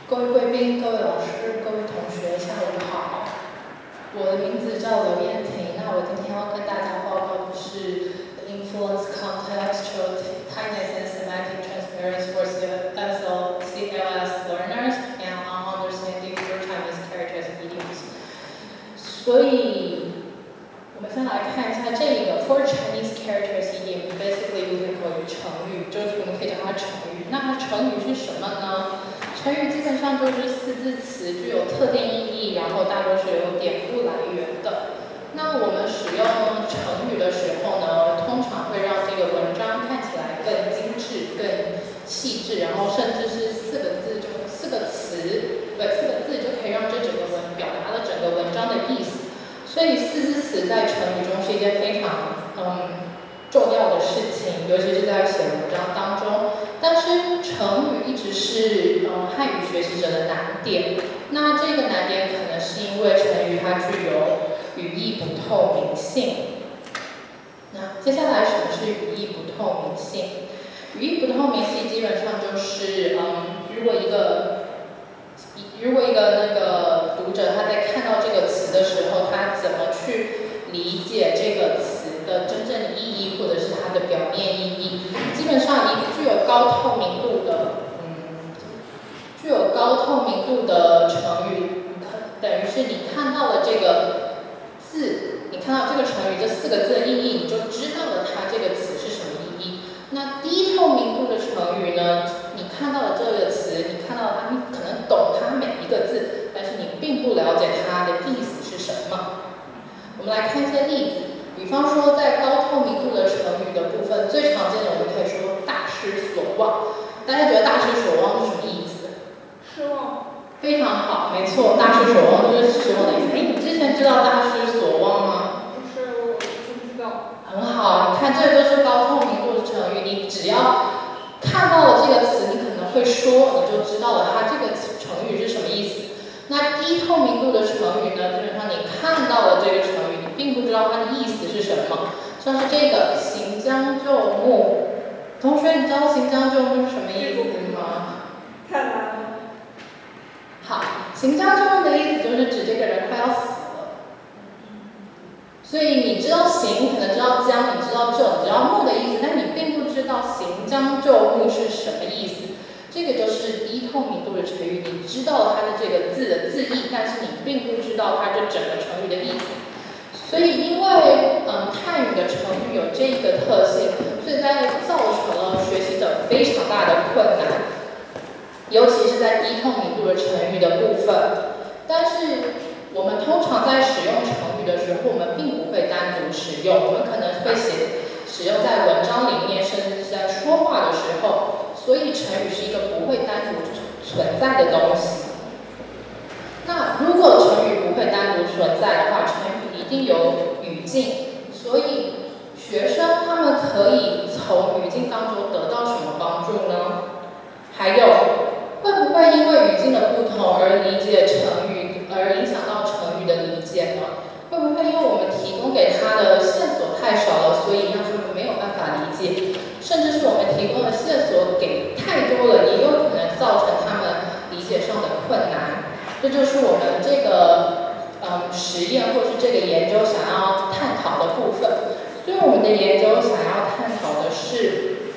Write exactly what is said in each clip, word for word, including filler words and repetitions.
各位贵宾、各位老师、各位同学，下午好。我的名字叫刘燕婷，那我今天要跟大家报告的是 The Influence Contextual Tightness and Semantic Transparency for C L S Learners and on Understanding for Chinese Characters and Idioms。所以，我们先来看一下这个 For Chinese Characters Idiom，basically we can call it 成语，就是我们可以叫它成语。那它成语是什么呢？成语基本上就是四字词，具有特定意义，然后大多是由典故来源的。那我们使用成语的时候呢，通常会让这个文章看起来更精致、更细致，然后甚至是四个字就四个词，对，四个字就可以让这整个文表达了整个文章的意思。所以四字词在成语中是一件非常嗯重要的事情，尤其是在写文章当中。但是成语一直是呃汉语学习者的难点。那这个难点可能是因为成语它具有语义不透明性。那接下来什么是语义不透明性？语义不透明性基本上就是嗯，如果一个如果一个那个读者他在看到这个词的时候，他怎么去理解这个词的真正意义，或者是它的表面意义？基本上，一个具有高透明度的，嗯，具有高透明度的成语，等于是你看到了这个字，你看到这个成语这四个字的意义，你就知道了它这个词是什么意义。那低透明度的成语呢？你看到了这个词，你看到它，你可能懂它每一个字，但是你并不了解它的意思是什么。我们来看一些例子，比方说在高透明度的成语的部分，最常见的我们可以说大失所望。大家觉得大失所望是什么意思？ 失望。 非常好，没错，大失所望就是失望的意思。哎，你之前知道大失所望吗？ 不是，我不知道。 很好，你看这都是高透明度的成语，你只要看到了这个词，你可能会说，你就知道了它这个成语是什么意思。那低透明度的成语呢，基本上你看到了这个成语，你并不知道它的意思是什么。像是这个行将就木，同学，你知道行将就木是什么意思吗？ 太难了。 好，行将就木的意思就是指这个人快要死了。所以你知道行，你可能知道将，你知道就，你知道木的意思，但你并不知道行将就木是什么意思。这个就是低透明度的成语，你知道了它的这个字的字义，但是你并不知道它这整个成语的意思。所以因为嗯汉语的成语有这个特性，所以在造成了学习者非常大的困难，尤其是在低透明度的成语的部分。但是我们通常在使用成语的时候，我们并不会单独使用，我们可能会写使用在文章里面，甚至是在说话的时候。所以成语是一个不会单独存在的东西。那如果成语不会单独存在的话，成语一定有语境，所以学生他们可以从语境当中得到什么帮助呢？还有，会不会因为语境的不同而理解成语，而影响到成语的理解呢？会不会因为我们提供给他的线索太少了，所以让他们没有办法理解？甚至是我们提供的线索给太多了，也有可能造成他们理解上的困难。这就是我们这个嗯实验或是这个研究想要探讨的部分。所以我们的研究想要探讨的是，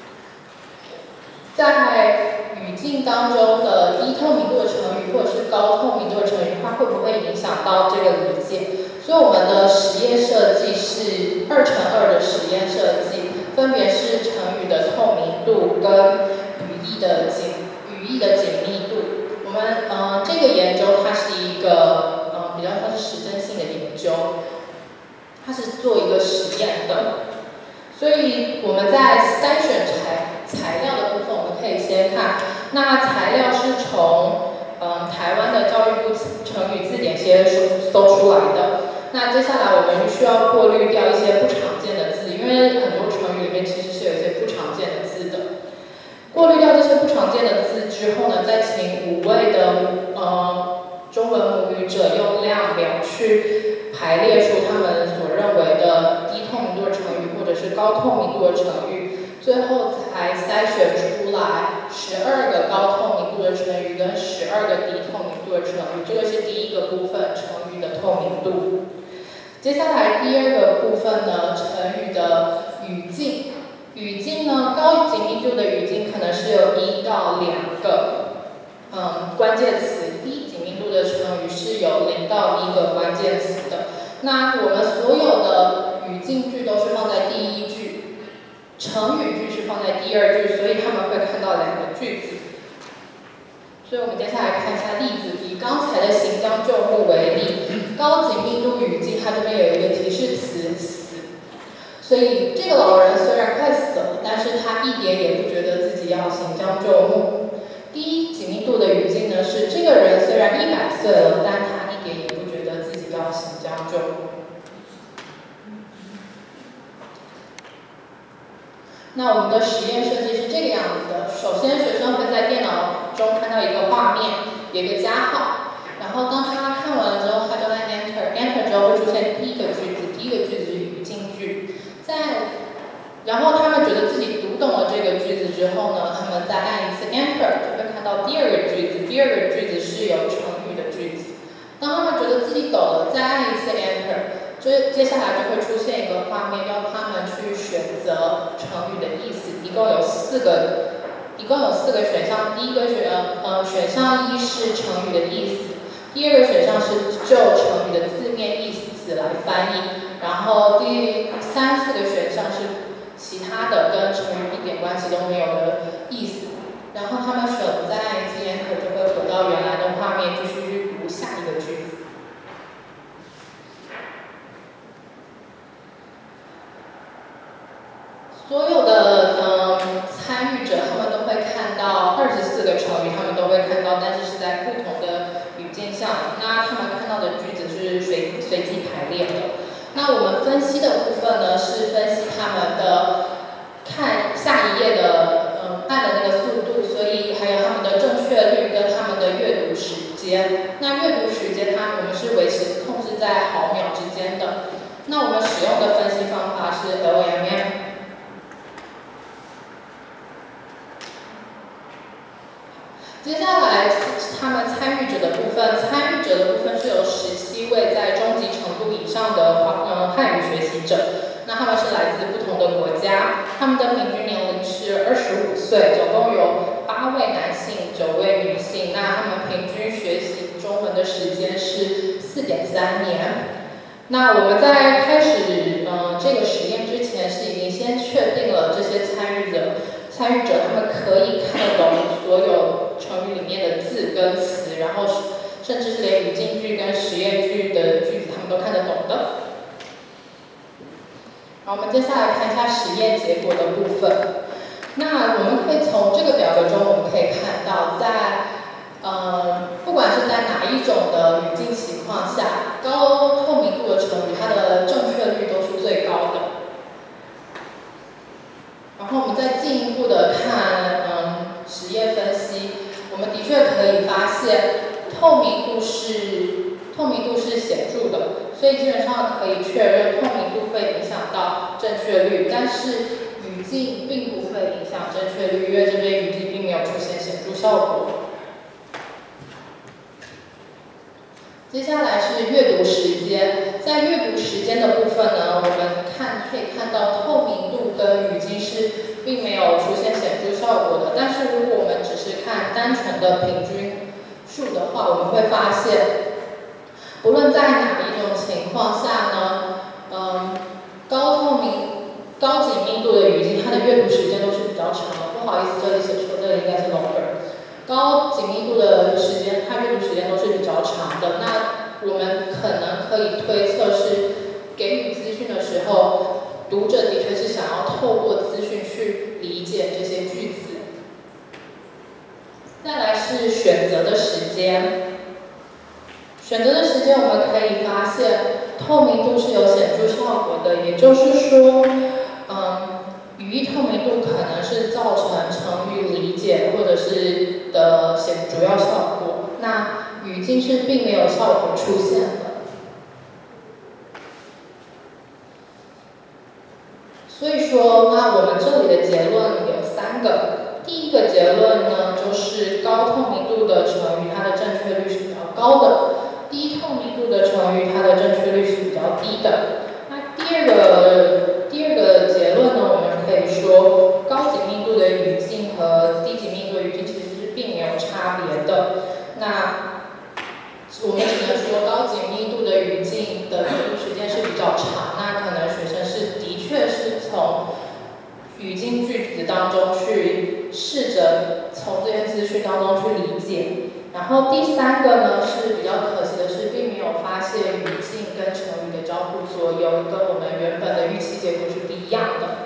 在语境当中的低透明度的成语或者是高透明度的成语，它会不会影响到这个理解？所以我们的实验设计是二乘二的实验设计。分别是成语的透明度跟语义的紧语义的紧密度。我们呃这个研究它是一个呃比较像是实证性的研究，它是做一个实验的。所以我们在筛选材材料的部分，我们可以先看，那材料是从嗯台湾的教育部成语字典先搜搜出来的。那接下来我们需要过滤掉一些不常见的字，因为很多成语里面其实是有一些不常见的字的。过滤掉这些不常见的字之后呢，再请五位的呃中文母语者用量表去排列出他们所认为的低透明度的成语或者是高透明度的成语，最后才筛选出来十二个高透明度的成语跟十十二个低透明度的成语，这个是第一个部分，成语的透明度。接下来第二个部分呢，成语的语境。语境呢，高紧密度的语境可能是有一到两个嗯关键词，低紧密度的成语是有零到一个关键词的。那我们所有的语境句都是放在第一句，成语句是放在第二句，所以他们会看到两个句子。所以我们接下来看一下例子，以刚才的行将就木为例，高紧密度语境，它这边有一个提示词死，所以这个老人虽然快死了，但是他一点也不觉得自己要行将就木。低紧密度的语境呢是这个人虽然一百岁了，但他一点也不觉得自己要行将就木。那我们的实验设计是这个样子的，首先学生会在电脑中看到一个画面，有一个加号，然后当他看完了之后，他就按 Enter，Enter 之后会出现第一个句子，第一个句子是语境句，在，然后他们觉得自己读懂了这个句子之后呢，他们再按一次 Enter 就会看到第二个句子，第二个句子是有成语的句子，当他们觉得自己懂了，再按一次 Enter。接接下来就会出现一个画面，要他们去选择成语的意思，一共有四个，一共有四个选项。第一个选呃选项一是成语的意思，第二个选项是就成语的字面意思来翻译，然后第三四个选项是其他的跟成语一点关系都没有的意思。然后他们选了再按一次 Enter 就会回到原来的画面，继续去读下一个句子。所有的嗯参与者，他们都会看到二十四个成语，他们都会看到，但是是在不同的语境下。那他们看到的句子是随随机排列的。那我们分析的部分呢，是分析他们的看下一页的嗯按的那个速度，所以还有他们的正确率跟他们的阅读时间。那阅读时间它我们是维持控制在毫秒之间的。那我们使用的分析方法是 L M M。接下来，他们参与者的部分，参与者的部分是有十七位在中级程度以上的呃汉语学习者，那他们是来自不同的国家，他们的平均年龄是二十五岁，总共有八位男性，九位女性，那他们平均学习中文的时间是四点三年。那我们在开始呃这个实验之前，是已经先确定了这些参与者。参与者他们可以看得懂所有成语里面的字跟词，然后甚至是连语境句跟实验句的句子他们都看得懂的。好，我们接下来看一下实验结果的部分。那我们可以从这个表格中，我们可以看到在，呃，不管是在哪一种的语境情况下，高透明度的成语，它的正确率都是最高的。然后我们再进一步的看，嗯，实验分析，我们的确可以发现，透明度是透明度是显著的，所以基本上可以确认透明度会影响到正确率，但是语境并不会影响正确率，因为这边语境并没有出现显著效果。接下来是阅读时间，在阅读时间的部分呢，我们看可以看到透明度跟语境是并没有出现显著效果的，但是如果我们只是看单纯的平均数的话，我们会发现，不论在哪一种情况下呢，嗯，高透明、高紧密度的语境，它的阅读时间都是比较长的。不好意思，这里写错，这里应该是 longer。高紧密度的时间，它阅读时间都是比较长的。那我们可能可以推测是给予资讯的时候，读者的确是想要透过资讯去理解这些句子。再来是选择的时间，选择的时间我们可以发现，透明度是有显著效果的，也就是说，嗯。语义透明度可能是造成成语理解或者是的显主要效果，那语境是并没有效果出现的。所以说，那我们这里的结论有三个。 第一个结论呢，就是高透明度的成语，它的正确率是比较高的；低透明度的成语，它的正确率是比较低的。那第二个第二个结论呢，我们可以说，高紧密度的语境和低紧密度的语境其实是并没有差别的。那我们只能说，高紧密度的语境的阅读时间是比较长，那可能学生是的确是从语境句子当中去试着从这些资讯当中去理解。然后第三个呢是比较可惜的是，并没有发现语境跟成语的交互作用跟我们原本的预期结果是不一样的。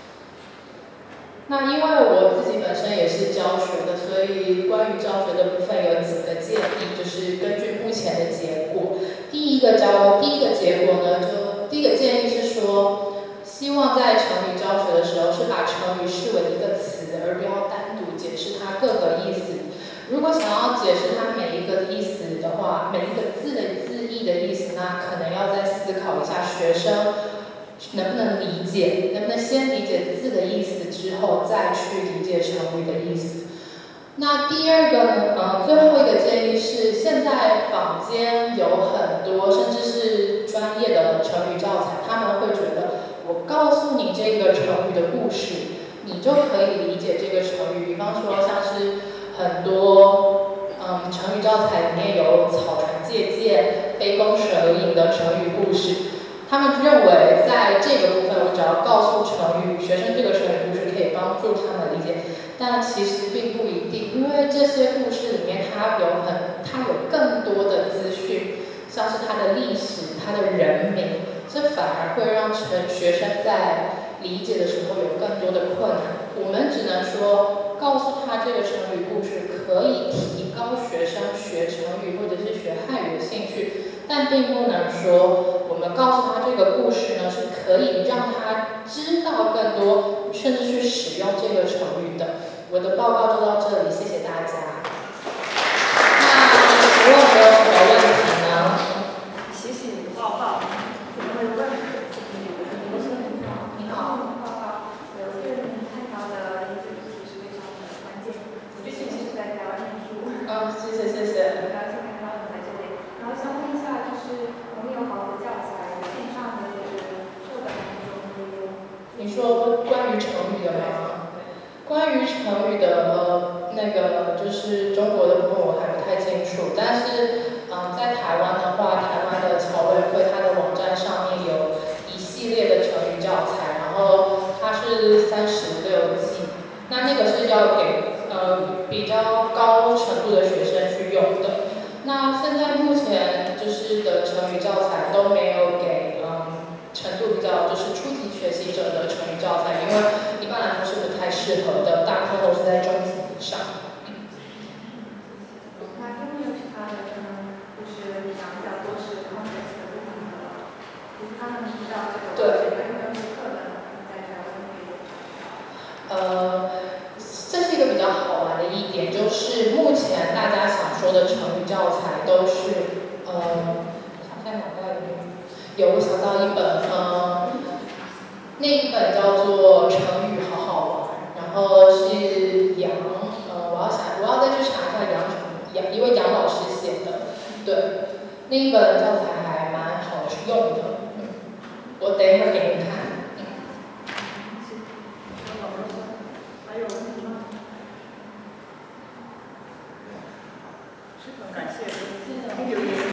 那因为我自己本身也是教学的，所以关于教学的部分有几个建议，就是根据目前的结果。第一个教第一个结果呢，就第一个建议是说，希望在成语教学的时候是把成语视为一个词，而不要单独解释它各个意思。如果想要解释它每一个意思的话，每一个字的字义的意思，那可能要再思考一下学生能不能理解，能不能先理解字的意思之后再去理解成语的意思。那第二个呢，呃，最后一个建议是，现在坊间有很多甚至是专业的成语教材，他们会觉得我告诉你这个成语的故事，你就可以理解这个成语。比方说像是很多嗯成语教材里面有草船借箭、杯弓蛇影的成语故事。他们认为，在这个部分，我只要告诉成语学生这个成语故事，可以帮助他们理解。但其实并不一定，因为这些故事里面，它有很，它有更多的资讯，像是它的历史、它的人名，这反而会让成学生在理解的时候有更多的困难。我们只能说，告诉他这个成语故事，可以提高学生学成语或者是学汉语的兴趣。但并不能说，我们告诉他这个故事呢，是可以让他知道更多，甚至去使用这个成语的。我的报告就到这里，谢谢大家。那请问有没有什么问题呢？ 谢谢你的报告。有没有问题？ 你好。 报告，我觉得你探讨的研究主题是非常的关键，尤其是在台湾念书。 嗯，谢谢谢谢。 很高兴看到你在这里。然后想问一下，就是我们有好多教材，线上的就是课本当中都有。 你说关于成语的吗？关于成语的呃那个就是中国的部分我还不太清楚，但是嗯在台湾的话，台湾的侨委会它的网站上面有一系列的成语教材，然后它是三十六计，那那个是要给呃比较高程度的学生去用的。那现在目前就是的成语教材都没有给嗯程度比较就是初级学习者的成语教材，因为一般来说是不太适合的，大部分都是在中级以上。嗯、 那有没有其他的可能就是讲比较多是 context 的部分的，就是他们知道这个对有没有课本在台湾可以？ 呃，这是一个比较好玩的一点，就是目前大家想说的成语教材都是呃，我想在脑袋里面有我想到一本呃。那一本叫做《成语好好玩》，然后是杨，呃，我要想，我要再去查一下杨杨一位杨老师写的，对，那一本教材还蛮好用的，嗯，我等一会儿给你看，嗯。 还有问题吗？是很感谢，有